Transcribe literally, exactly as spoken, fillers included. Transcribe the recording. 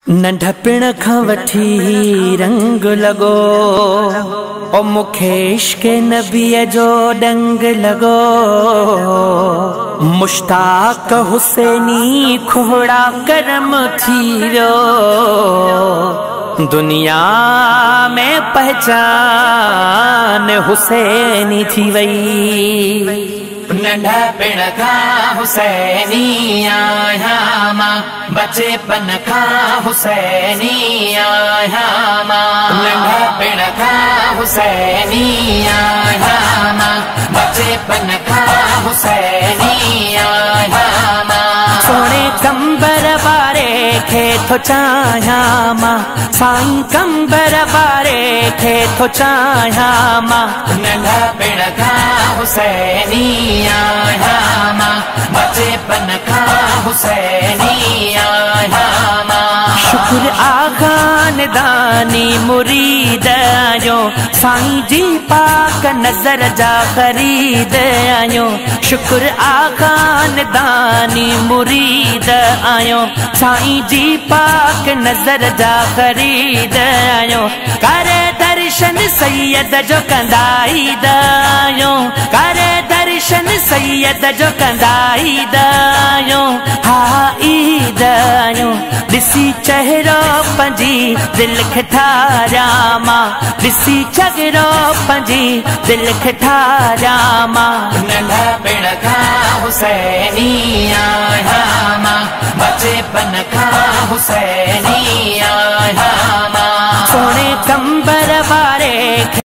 नंढपिण खां वठी रंग लगो ओ मूंखे इश्क़ नबीअ जो डंग लगो। मुश्ताक हुसैनी खोड़ा करम थी वियो, दुनिया में पहचान हुसैनी थी वई। नंढपिण खां हुसैनी आहियां मां, बचपन खां हुसैनी आहियां मां। नंढपिण खां हुसैनी आहियां मां, बचपन खां हुसैनी आहियां मां। सोने कंबर वारे खे थो चाहियां मां, साईं कंबर वारे खे थो चाहियां मां। नंढपिण खां हुसैनी आहियां मां, बचपन खां हुसैनी आहियां मां। शुक्र आखान दानी मुरीद आयो, साईं जी पाक नजर जा खरीद आयो। शुक्र आखान दानी मुरीद आयो, साईं जी पाक नजर जा खरीद आयो। करे दर्शन सैयद जो कंदाई दायो, करे दर्शन सैयद जो कंदाई दायो। हा ईद आयो ॾिसी चेहरो पंजी दिल खे ठारियां मां, ॾिसी चेहरो पंजी दिल खे ठारियां मां। नंढपिण खां हुसैनी आहियां मां, बचपन खां हुसैनी आहियां मां। सोने कंबर वारे